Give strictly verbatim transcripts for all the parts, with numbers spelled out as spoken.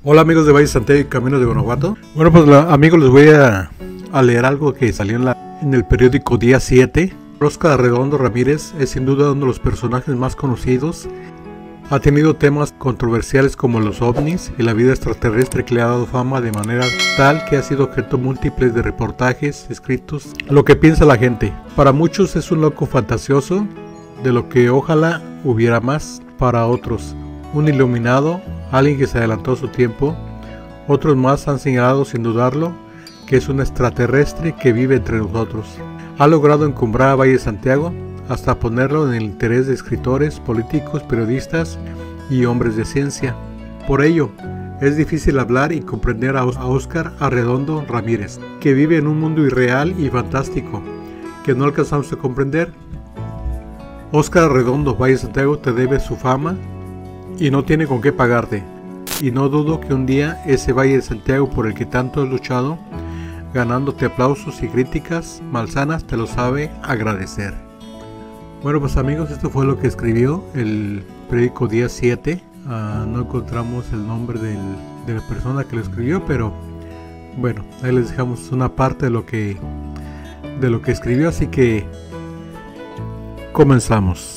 Hola amigos de Valle Santiago y Caminos de Guanajuato. Bueno pues la, amigos, les voy a, a leer algo que salió en, la, en el periódico Día siete. Óscar Arredondo Ramírez es sin duda uno de los personajes más conocidos. Ha tenido temas controversiales como los ovnis y la vida extraterrestre, que le ha dado fama de manera tal que ha sido objeto múltiples de reportajes, escritos. Lo que piensa la gente. Para muchos es un loco fantasioso, de lo que ojalá hubiera más. Para otros, un iluminado, alguien que se adelantó a su tiempo. Otros más han señalado sin dudarlo que es un extraterrestre que vive entre nosotros. Ha logrado encumbrar a Valle Santiago hasta ponerlo en el interés de escritores, políticos, periodistas y hombres de ciencia. Por ello, es difícil hablar y comprender a Óscar Arredondo Ramírez, que vive en un mundo irreal y fantástico que no alcanzamos a comprender. Óscar Arredondo Valle Santiago te debe su fama y no tiene con qué pagarte. Y no dudo que un día ese Valle de Santiago por el que tanto has luchado, ganándote aplausos y críticas malsanas, te lo sabe agradecer. Bueno pues amigos, esto fue lo que escribió el periódico Día siete. Uh, no encontramos el nombre del, de la persona que lo escribió, pero bueno, ahí les dejamos una parte de lo que, de lo que escribió, así que comenzamos.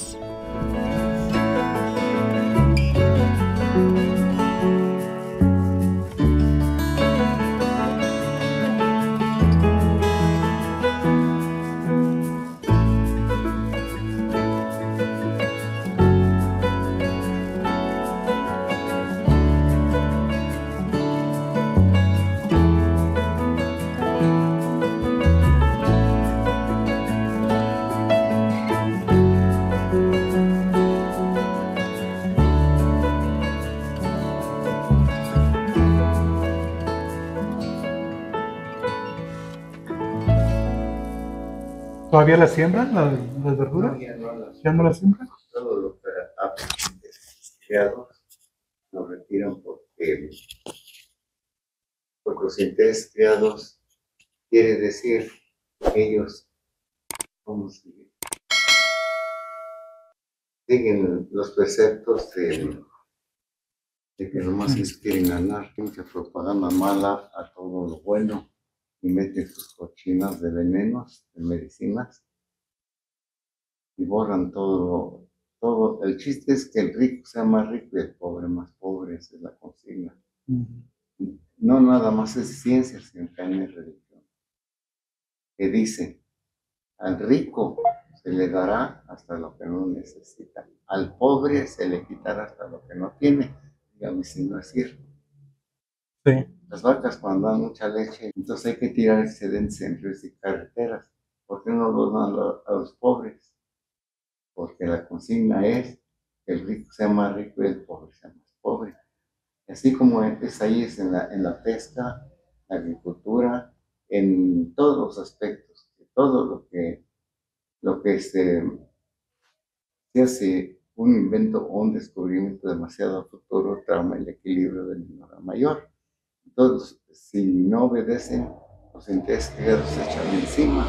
¿Todavía la siembran, las, las verduras? No, ya no las ¿Ya no la siembran? Todo lo que ha creado lo retiran porque, porque los intereses creados quiere decir que ellos, ¿cómo se dice? Siguen los preceptos de, de que nomás les quieren ganar, mucha propaganda mala a todo lo bueno y meten sus cochinas de venenos, de medicinas y borran todo, todo. El chiste es que el rico sea más rico y el pobre más pobre, esa es la consigna. Uh-huh. No nada más es ciencia, sino también es religión. Que dice, al rico se le dará hasta lo que no necesita, al pobre se le quitará hasta lo que no tiene. Dígame si no es cierto. Sí. Las vacas cuando dan mucha leche, entonces hay que tirar excedentes en ríos y carreteras. ¿Por qué no los dan a los pobres? Porque la consigna es que el rico sea más rico y el pobre sea más pobre. Así como es ahí es en la, en la pesca, la agricultura, en todos los aspectos, todo lo que, lo que se, se hace un invento o un descubrimiento demasiado futuro, trauma el equilibrio del menor a mayor. Entonces, si no obedecen, los intereses creados se echan encima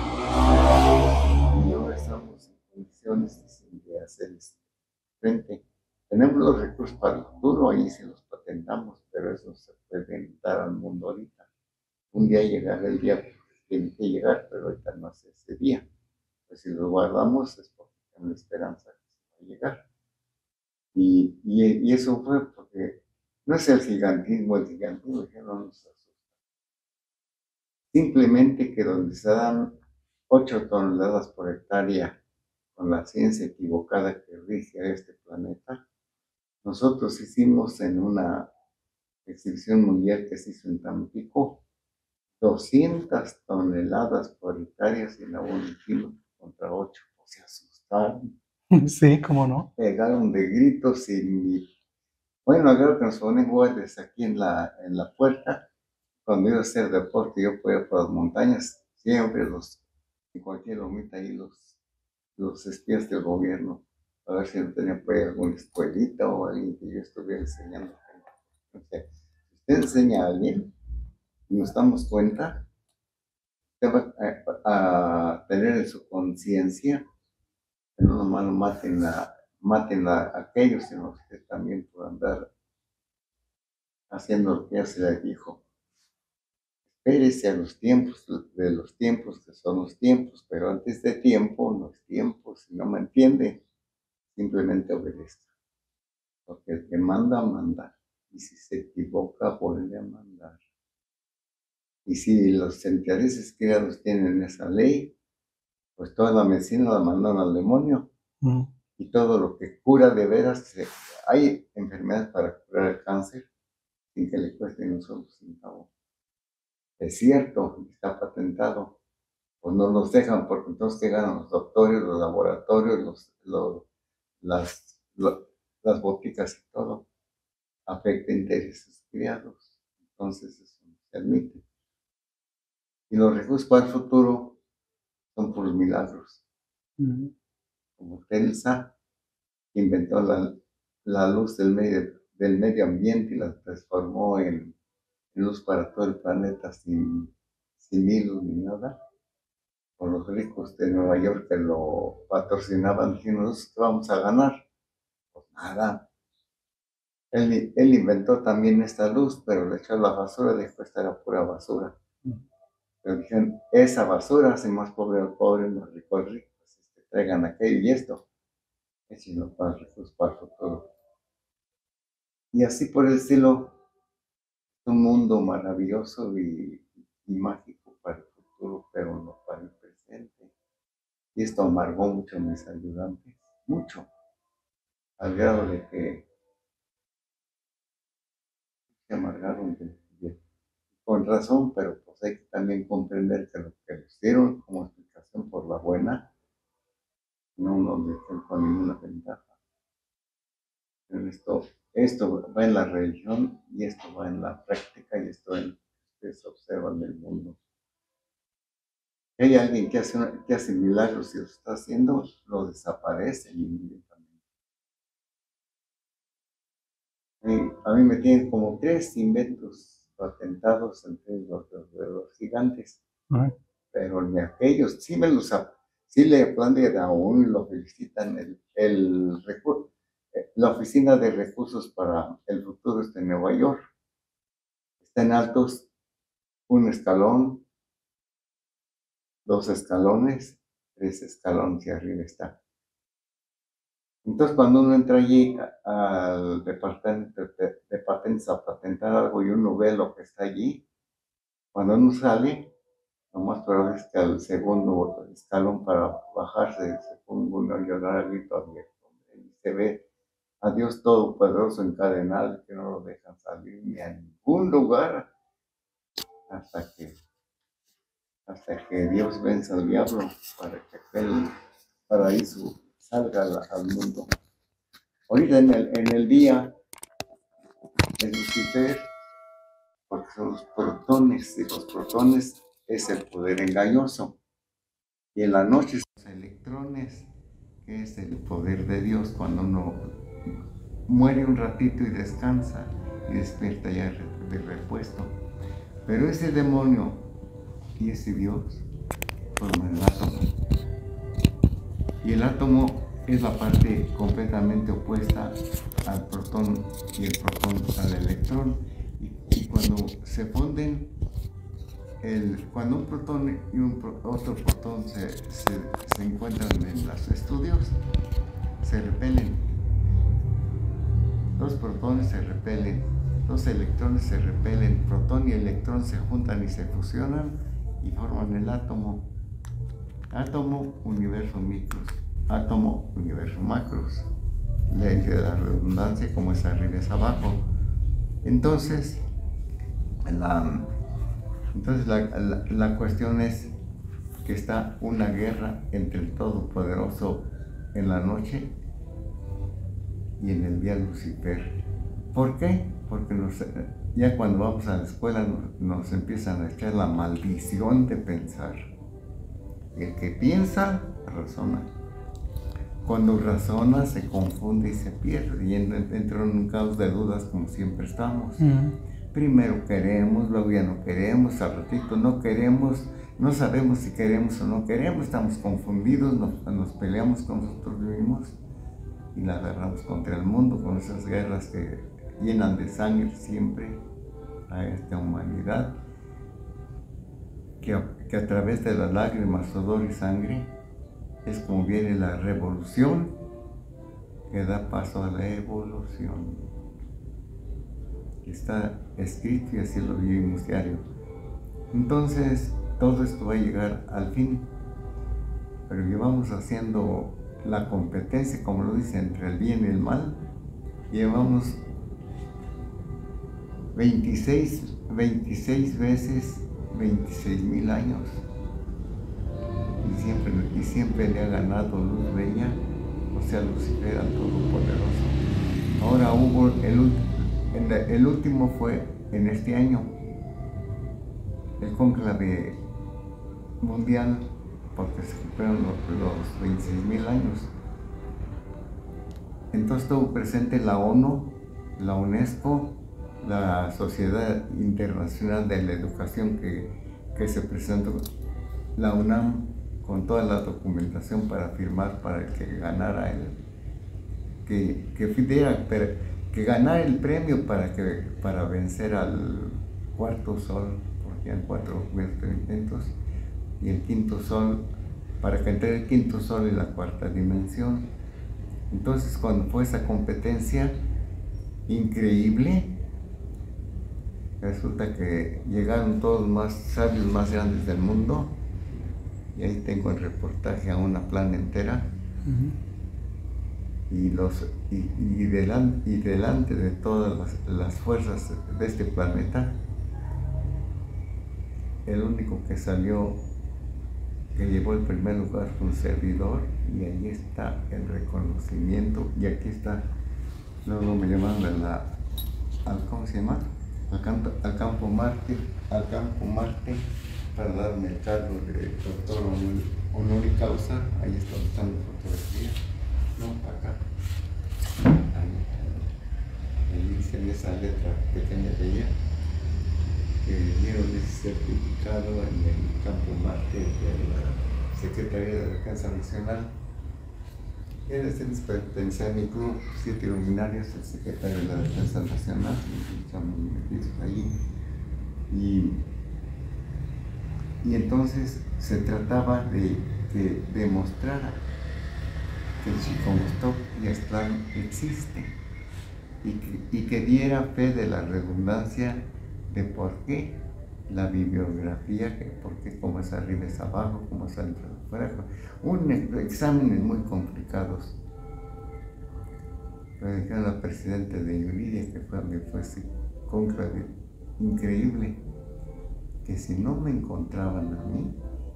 y no estamos en condiciones de hacer frente. Tenemos los recursos para el futuro, ahí sí los patentamos, pero eso se puede dar al mundo ahorita. Un día llegará el día que tiene que llegar, pero ahorita no es ese día. Pues si lo guardamos es porque tenemos esperanza que se va a llegar. Y, y, y eso fue porque no es el gigantismo, el gigantismo que no nos asusta. Simplemente que donde se dan ocho toneladas por hectárea con la ciencia equivocada que rige a este planeta, nosotros hicimos en una exhibición mundial que se hizo en Tampico doscientas toneladas por hectárea sin abono kilo contra ocho. O se asustaron. Sí, cómo no. Pegaron de gritos y bueno, creo que nos ponen guardias aquí en la, en la puerta. Cuando iba a hacer deporte, yo podía por las montañas, siempre los, en cualquier lomita ahí los, los espías del gobierno, a ver si no tenía por ahí alguna escuelita o alguien que yo estuviera enseñando. O sea, si usted enseña a alguien y nos damos cuenta, usted va a, a tener en su conciencia que no nomás no maten a, maten a aquellos, sino que también puedan dar haciendo lo que ya se le dijo. Espérese a los tiempos de los tiempos que son los tiempos, pero antes de tiempo no es tiempo. Si no me entiende, simplemente obedezca. Porque el que manda, manda. Y si se equivoca, vuelve a mandar. Y si los intereses creados tienen esa ley, pues toda la medicina la mandaron al demonio. Mm. Y todo lo que cura de veras, se, hay enfermedades para curar el cáncer sin que le cueste ni un solo centavo. Es cierto, está patentado. Pues no los dejan, porque entonces que ganan los doctores, los laboratorios, los, los, las, los, las boticas y todo. Afecta intereses creados. Entonces eso no se admite. Y los recursos para el futuro son puros milagros. Uh-huh. Como Telsa, que inventó la, la luz del medio, del medio ambiente y la transformó en, en luz para todo el planeta sin, sin hilo ni nada. Con los ricos de Nueva York que lo patrocinaban, dijimos, ¿qué vamos a ganar? Pues nada. Él, él inventó también esta luz, pero le echó a la basura, después era pura basura. Pero dijeron, esa basura hace más pobre al pobre, más rico al rico. Pues, este, traigan aquello y esto. Es sino para ricos, para el futuro. Y así por el estilo, un mundo maravilloso y, y mágico para el futuro, pero no para el presente. Y esto amargó mucho a mis ayudantes, mucho, al grado de que se amargaron de, de, con razón, pero pues hay que también comprender que lo que les dieron como explicación por la buena, no nos dejan con ninguna ventaja. Pero esto, esto va en la religión y esto va en la práctica y esto en lo que ustedes observan del mundo. Hay alguien que hace, una, que hace milagros y lo está haciendo, lo desaparece inmediatamente. A mí me tienen como tres inventos patentados entre los, los, los gigantes, uh-huh. Pero ni aquellos, sí me los sí le aplauden a uno y lo felicitan. El, el, la Oficina de Recursos para el Futuro está en Nueva York. Está en altos, un escalón, dos escalones, tres escalones y arriba está. Entonces, cuando uno entra allí al departamento de, de patentes a patentar algo y uno ve lo que está allí, cuando uno sale, lo más probable es que al segundo escalón para bajarse se ponga uno a llorar al grito abierto. Y se ve a Dios Todopoderoso encadenado que no lo dejan salir ni a ningún lugar hasta que, hasta que Dios venza al diablo para que el paraíso salga al, al mundo. Ahorita en el, en el día es Lucifer, porque son los protones, y los protones es el poder engañoso. Y en la noche son los electrones, que es el poder de Dios cuando uno muere un ratito y descansa y despierta ya de repuesto. Pero ese demonio y ese Dios forman el átomo. Y el átomo es la parte completamente opuesta al protón y el protón al electrón. Y, y cuando se funden, el, cuando un protón y un pro, otro protón se, se, se encuentran en los estudios, se repelen. Dos protones se repelen, dos electrones se repelen, protón y electrón se juntan y se fusionan y forman el átomo. Átomo, universo, micros. Átomo, universo, macros. Ley de la redundancia, como es arriba es abajo. Entonces, la, entonces la, la, la cuestión es que está una guerra entre el Todopoderoso en la noche y en el día Lucifer. ¿Por qué? Porque nos, ya cuando vamos a la escuela nos, nos empiezan a echar la maldición de pensar. El que piensa, razona. Cuando razona, se confunde y se pierde, y entra en un caos de dudas como siempre estamos. Uh-huh. Primero queremos, luego ya no queremos, al ratito no queremos, no sabemos si queremos o no queremos, estamos confundidos, nos, nos peleamos con nosotros mismos y la agarramos contra el mundo con esas guerras que llenan de sangre siempre a esta humanidad, que a, que a través de las lágrimas, sudor y sangre es como viene la revolución que da paso a la evolución. Está escrito y así lo vivimos diario. Entonces, todo esto va a llegar al fin, pero llevamos haciendo la competencia, como lo dice, entre el bien y el mal. Llevamos veintiséis, veintiséis veces veintiséis mil años y siempre, y siempre le ha ganado Luz Bella, o sea, Lucifer, al Todopoderoso. Ahora hubo el, el, el último fue en este año, el cónclave mundial, porque se cumplieron los, los veintiséis mil años. Entonces estuvo presente la ONU, la UNESCO, la Sociedad Internacional de la Educación que, que se presentó, la UNAM, con toda la documentación para firmar para el que ganara el, que, que, diera, que ganara el premio para, que, para vencer al cuarto sol, porque eran cuatro intentos, y el quinto sol, para que entre el quinto sol en la cuarta dimensión. Entonces, cuando fue esa competencia increíble, resulta que llegaron todos los más sabios más grandes del mundo, y ahí tengo el reportaje a una plana entera. Uh-huh. y, los, y, y, delante, y delante de todas las, las fuerzas de este planeta, el único que salió, que llevó el primer lugar, fue un servidor, y ahí está el reconocimiento, y aquí está, luego me llamaron a la, al, ¿cómo se llama? Al campo, al campo Marte, al campo Marte, para darme el cargo de doctor honor y causa. Ahí está buscando fotografía, no, acá, ahí, ahí dice en esa letra pequeña de ella, que dieron ese certificado en el campo Marte de la Secretaría de Defensa Nacional. Eres el pertenece a mi club, siete luminarios, el secretario de la Defensa Nacional, estamos metidos ahí. Y, y entonces se trataba de que demostrara que el Chicomostoc y Aztlán existen, y que, y que diera fe de la redundancia de por qué la bibliografía, que por qué como es arriba es abajo, como es adentro es afuera, un exámenes muy complicados. Pero dijeron la presidenta de Yuridia, que fue, me fue ese cónclave increíble, que si no me encontraban a mí,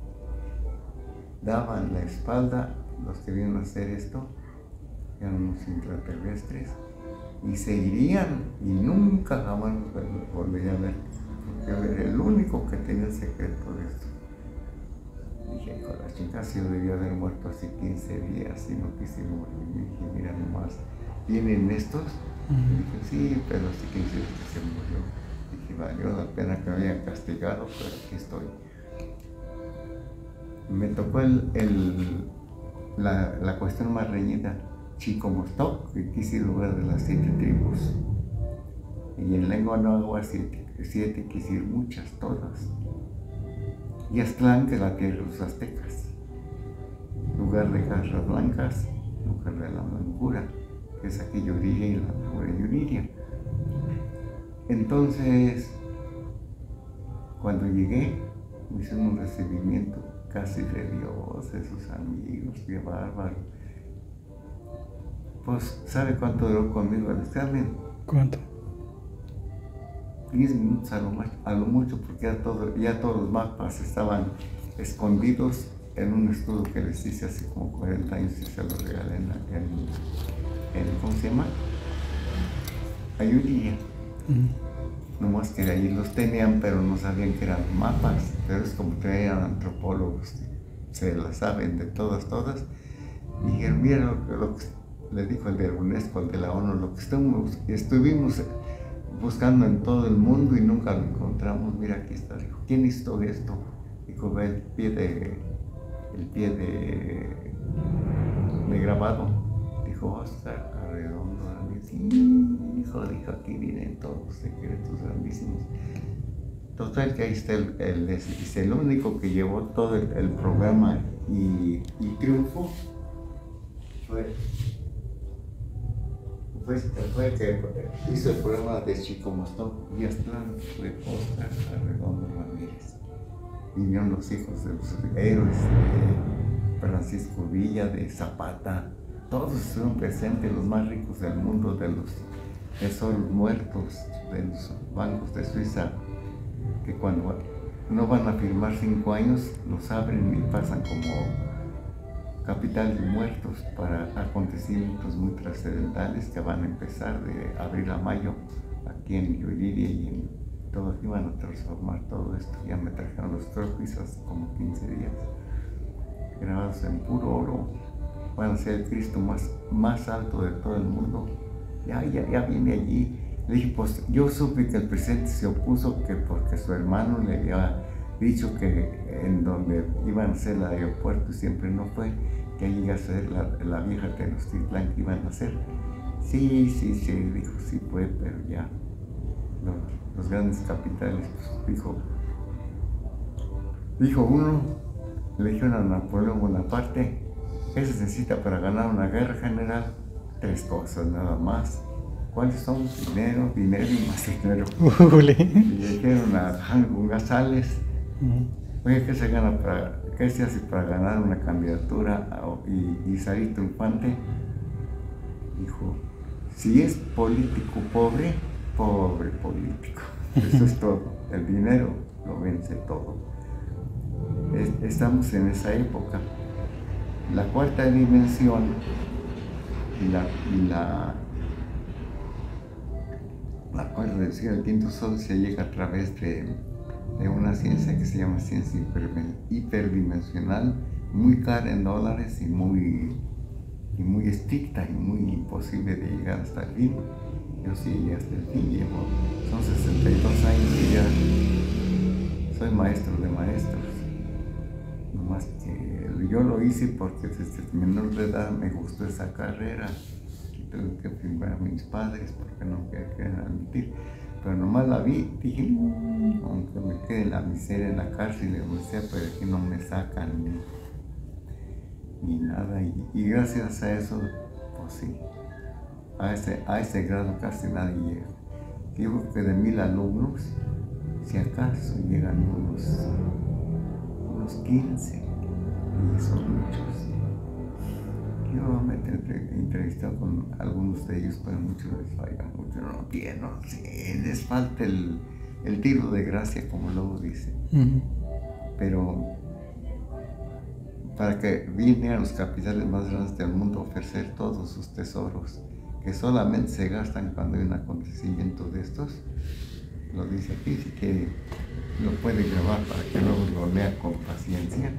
daban la espalda los que vienen a hacer esto, eran unos intraterrestres, y se irían y nunca jamás los volvería a ver, porque yo era el único que tenía el secreto de esto. Dije, con las chicas, yo debía haber muerto hace quince días y no quise morir. Y dije, mira nomás, ¿vienen estos? Uh-huh. Y dije, sí, pero hace quince días que se murió. Dije, valió la pena que me hayan castigado, pero aquí estoy. Me tocó el, el, la, la cuestión más reñida. Chicomostoc, que quise lugar de las siete tribus. Y en lengua náhuatl siete, siete quise ir muchas, todas. Y Aztlán, que es la tierra de los aztecas. Lugar de garras blancas, lugar de la blancura, que es aquí Yuriria y la blancura Yuriria. Entonces, cuando llegué, me hicieron un recibimiento casi de Dios, de sus amigos, qué bárbaro. Pues, ¿sabe cuánto duró conmigo el examen? ¿Cuánto? diez minutos a lo, más, a lo mucho, porque ya, todo, ya todos los mapas estaban escondidos en un estudio que les hice hace como cuarenta años y se los regalé en, en, en ¿cómo se llama? Ayudía. Uh-huh. Nomás que ahí los tenían, pero no sabían que eran mapas, pero es como que eran antropólogos, se las saben de todas, todas. Y dijeron, mira lo que, lo que le dijo el de UNESCO, el de la ONU, lo que estuvimos, estuvimos buscando en todo el mundo y nunca lo encontramos. Mira, aquí está. Dijo, ¿quién hizo esto? Dijo, ve el pie de, el pie de, de grabado. Dijo, Oscar Arredondo. Sí. dijo, dijo, aquí vienen todos los secretos grandísimos. Total que ahí está el, el, es el único que llevó todo el, el programa y, y triunfó. Fue, fue, fue el que hizo el programa de Chico Mostón y Aztlán, fue Óscar Arredondo Ramírez. Vinieron los hijos de los héroes de Francisco Villa, de Zapata, todos estuvieron presentes, los más ricos del mundo, de los tesoros muertos, de los bancos de Suiza, que cuando no van a firmar cinco años, los abren y pasan como capitales muertos para acontecimientos muy trascendentales que van a empezar de abril a mayo aquí en Yuriria y en todo, iban a transformar todo esto. Ya me trajeron los croquis hace como quince días, grabados en puro oro. Van a ser el Cristo más, más alto de todo el mundo. Ya, ya, ya viene allí. Le dije, pues yo supe que el presidente se opuso que porque su hermano le había dicho que en donde iban a hacer el aeropuerto y siempre no fue, que allí iba a ser la, la vieja Tenochtitlán que iban a hacer. Sí, sí, sí, dijo, sí fue, pero ya los, los grandes capitales, pues, dijo, dijo uno, le dijeron a Napoleón Bonaparte, ¿qué se necesita para ganar una guerra, general? Tres cosas nada más. ¿Cuáles son? Dinero, dinero y más dinero. Y le dijeron a Juan González, oye, ¿qué se gana para, qué se hace para ganar una candidatura y, y salir triunfante? Dijo, si es político pobre, pobre político. Eso es todo. El dinero lo vence todo. Estamos en esa época. La cuarta dimensión y la, y la, la cuarta dimensión, el quinto sol, se llega a través de, de una ciencia que se llama ciencia hiper, hiperdimensional, muy cara en dólares y muy, y muy estricta y muy imposible de llegar hasta el fin. Yo sí llegué hasta el fin, llevo, son sesenta y dos años y ya soy maestro de maestros. No más que yo lo hice porque desde menor de edad me gustó esa carrera. Tuve que firmar a mis padres porque no querían admitir. Pero nomás la vi, dije, mmm, aunque me quede la miseria en la cárcel, o sea, pero aquí no me sacan ni, ni nada. Y, y gracias a eso, pues sí, a ese, a ese grado casi nadie llega. Digo que de mil alumnos, si acaso llegan unos, unos quince. Y son muchos. Yo me he entrevistado con algunos de ellos, pero muchos les falla mucho, no tienen, no sé, les falta el, el tiro de gracia, como luego dicen. Uh-huh. Pero para que vienen a los capitales más grandes del mundo a ofrecer todos sus tesoros, que solamente se gastan cuando hay un acontecimiento de estos, lo dice aquí, si quiere lo puede grabar para que luego lo lea con paciencia.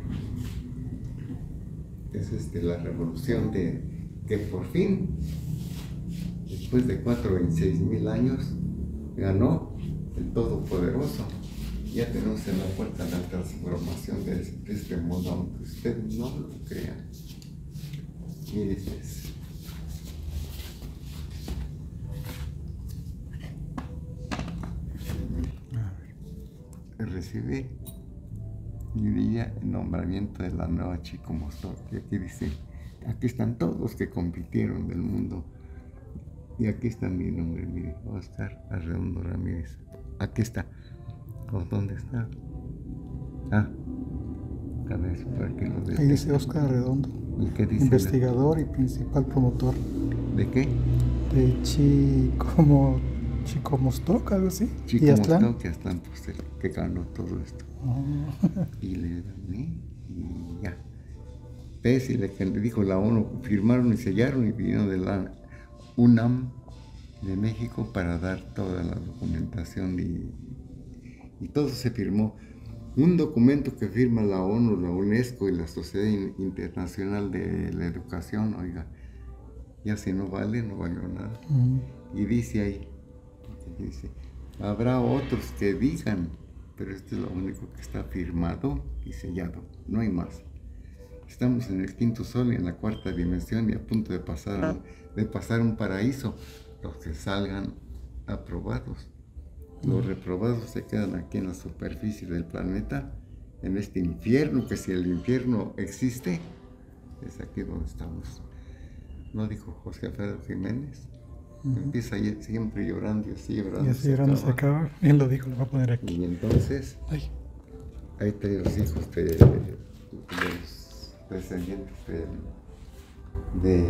Es este, la revolución de que por fin, después de cuatro y seis mil años, ganó el Todopoderoso. Ya tenemos en la puerta la transformación de, de este mundo, aunque ustedes no lo crean. Miren eso. Recibí y diría el nombramiento de la nueva Chico Mostón, y aquí dice, aquí están todos los que compitieron del mundo, y aquí está mi nombre, mire, Óscar Arredondo Ramírez, aquí está. ¿O dónde está? Ah, a ver, por aquí lo de... Ahí dice Óscar Arredondo, ¿y qué dice? Investigador la... y principal promotor. ¿De qué? De Chico, Chico Mostoc, algo así. Chico Mostoc, que Aztlán, pues el que ganó todo esto. Oh. Y le gané y ya. Pese a que le dijo la ONU, firmaron y sellaron y vinieron de la UNAM de México para dar toda la documentación y, y todo se firmó. Un documento que firma la ONU, la UNESCO y la Sociedad Internacional de la Educación, oiga, ya si no vale, no valió nada. Mm. Y dice ahí, dice, habrá otros que digan, pero este es lo único que está firmado y sellado, no hay más. Estamos en el quinto sol y en la cuarta dimensión y a punto de pasar, de pasar un paraíso. los que salgan aprobados. Los reprobados se quedan aquí en la superficie del planeta, en este infierno, que si el infierno existe, es aquí donde estamos. ¿No dijo José Alfredo Jiménez? Uh-huh. Empieza siempre llorando y así llorando. Y así llorando se acaba. Él lo dijo, lo voy a poner aquí. Y entonces, Ay. ahí están los hijos de, de los descendientes de, de,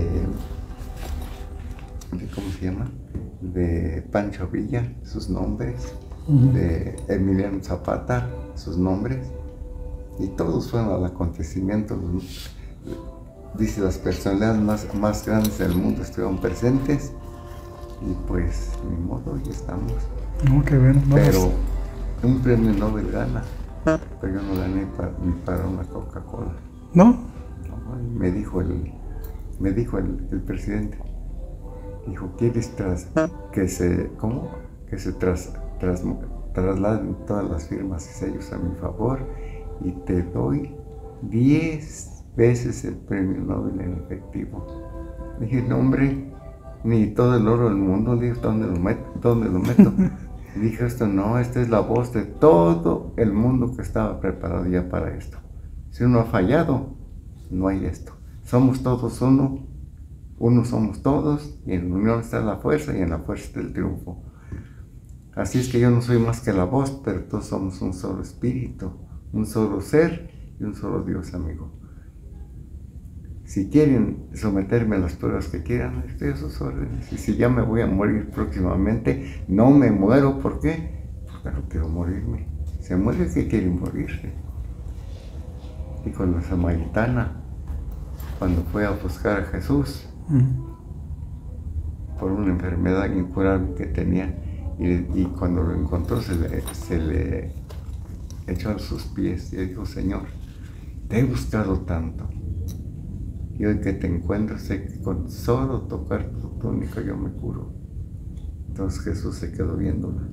de, ¿cómo se llama? De Pancho Villa, sus nombres, uh-huh. De Emiliano Zapata, sus nombres, y todos fueron al acontecimiento. Dice, las personalidades más, más grandes del mundo estuvieron presentes, y pues, ni modo, ya estamos. No, qué bueno. No, pero un premio Nobel gana, pero yo no gané para, ni para una Coca-Cola. ¿No? No, me dijo el, me dijo el, el presidente, dijo, ¿quieres tras, que se, cómo? Que se tras, tras, trasladen todas las firmas y sellos a mi favor, y te doy diez veces el premio Nobel en efectivo. Dije, no, hombre, ni todo el oro del mundo. Le dije, ¿dónde lo meto? ¿Dónde lo meto? Y dije, esto no, esta es la voz de todo el mundo que estaba preparado ya para esto. Si uno ha fallado, no hay esto. Somos todos uno, uno somos todos, y en la unión está la fuerza, y en la fuerza está el triunfo. Así es que yo no soy más que la voz, pero todos somos un solo espíritu, un solo ser y un solo Dios, amigo. Si quieren someterme a las pruebas que quieran, estoy a sus órdenes. Y si ya me voy a morir próximamente, no me muero. ¿Por qué? Porque no quiero morirme. Se muere el que quiere morirse. Y con la samaritana, cuando fue a buscar a Jesús, uh-huh. por una enfermedad incurable que tenía, y, y cuando lo encontró se le, se le echó a sus pies y dijo, Señor, te he buscado tanto. Y hoy que te encuentro, sé que con solo tocar tu túnica yo me curo. Entonces Jesús se quedó viéndola.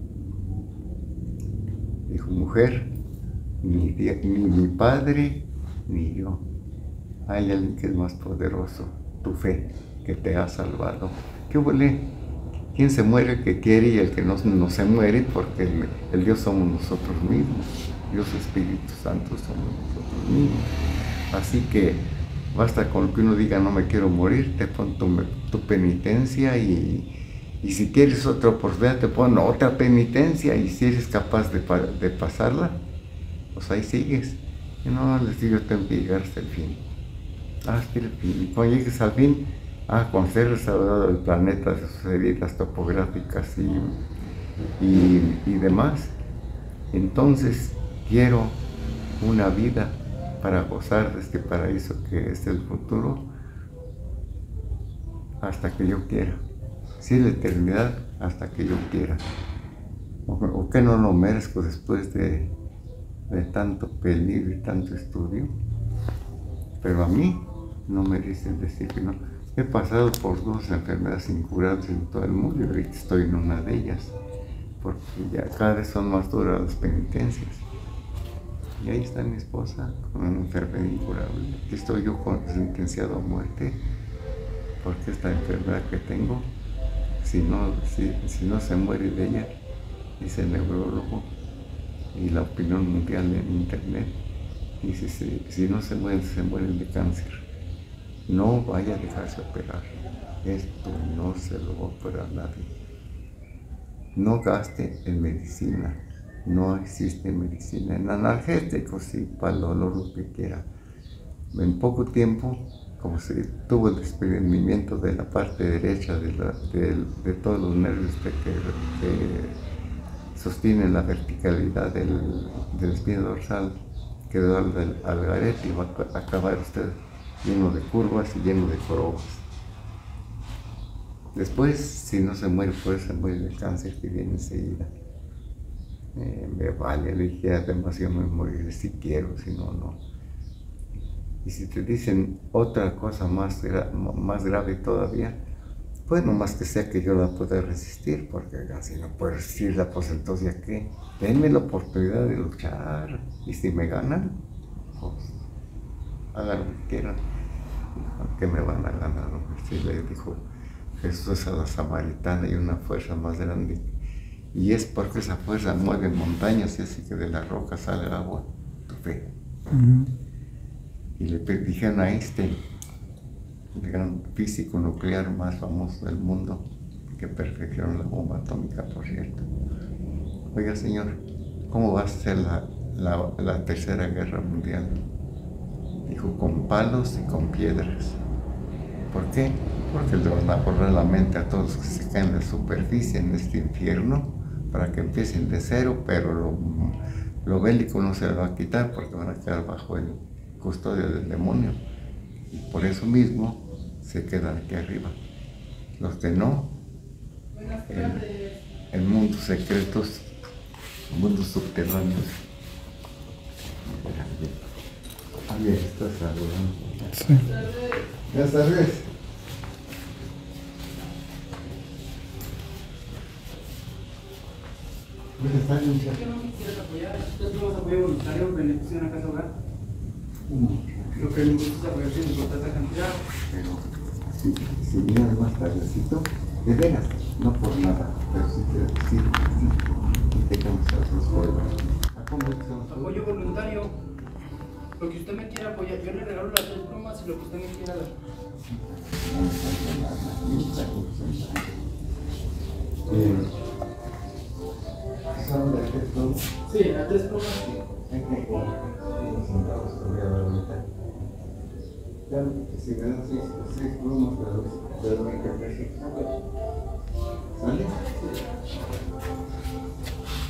Dijo, mujer, ni, ni mi padre ni yo. Hay alguien que es más poderoso, tu fe, que te ha salvado. ¿Qué huele? ¿Quién se muere? El que quiere, y el que no, no se muere, porque el, el Dios somos nosotros mismos. Dios Espíritu Santo somos nosotros mismos. Así que basta con que uno diga, no me quiero morir, te pon tu, tu penitencia, y, y si quieres otra oportunidad, te pon otra penitencia, y si eres capaz de, de pasarla, pues ahí sigues. Y no, les digo, yo tengo que llegar hasta el fin. Hasta el fin. Y cuando llegues al fin, ah, cuando se restaurado el planeta de sus heridas topográficas y, y, y demás, entonces quiero una vida para gozar de este paraíso que es el futuro, hasta que yo quiera. Si es la eternidad, hasta que yo quiera. O, o que no lo merezco después de, de tanto peligro y tanto estudio. Pero a mí no merecen decir que no. He pasado por dos enfermedades incurables en todo el mundo, y ahorita estoy en una de ellas, porque ya cada vez son más duras las penitencias. Y ahí está mi esposa con una enfermedad incurable. Aquí estoy yo sentenciado a muerte, porque esta enfermedad que tengo, si no, si, si no se muere de ella, dice el neurólogo y la opinión mundial en internet, dice, si, si no se mueren, se mueren de cáncer. No vaya a dejarse operar. Esto no se lo va a operar nadie. No gaste en medicina. No existe medicina. En analgésicos, sí, para el dolor, lo que quiera. En poco tiempo, como se tuvo el desprendimiento de la parte derecha de, la, de, de todos los nervios que, que sostienen la verticalidad del, del espina dorsal, quedó al, al garete, y va a acabar usted lleno de curvas y lleno de jorobas. Después, si no se muere, pues se muere de cáncer, que viene enseguida. Eh, me vale, le dije, además yo me moriré si quiero, si no, no. Y si te dicen otra cosa más, gra más grave todavía, pues no más que sea que yo la pueda resistir, porque si no puedo resistirla, pues entonces ya qué. Denme la oportunidad de luchar, y si me ganan, pues hagan lo que quieran, que me van a ganar. Sí, le dijo Jesús es a la samaritana y una fuerza más grande. Y es porque esa fuerza mueve montañas y así que de la roca sale el agua. Tu fe. Ujú. Y le pe- dijeron a Einstein, el gran físico nuclear más famoso del mundo, que perfeccionó la bomba atómica, por cierto. Oiga, señor, ¿cómo va a ser la, la, la tercera guerra mundial? Dijo, con palos y con piedras. ¿Por qué? Porque le van a borrar la mente a todos los que se caen en la superficie en este infierno para que empiecen de cero, pero lo, lo bélico no se le va a quitar porque van a quedar bajo el custodio del demonio. Y por eso mismo se quedan aquí arriba. Los que no, en, en mundos secretos, mundos subterráneos. Ahí está saludando. Sí. Buenas tardes. Buenas tardes, muchachos. ¿Por qué no me quieres apoyar? ¿Ustedes no vas a apoyar voluntario en beneficio de una casa hogar? Lo que me gusta es apoyar sin importar esa cantidad. Pero si, si vienes más tardecito, de veras, no por nada, pero sí te sí, sí, sí te cansas los juegos. ¿A cómo estamos? Apoyo voluntario. Lo que usted me quiera apoyar. Yo le regalo las tres plumas y lo que usted me quiera dar. No me falta nada, ni un porcentaje. Eh, ¿Son de qué todo? Sí, las tres plumas sí. ¿En qué cuadro? Unos centavos te voy a dar ahorita. Claro, que si me das seis, seis plumas, te doy, te doy veinte pesos. ¿Sale?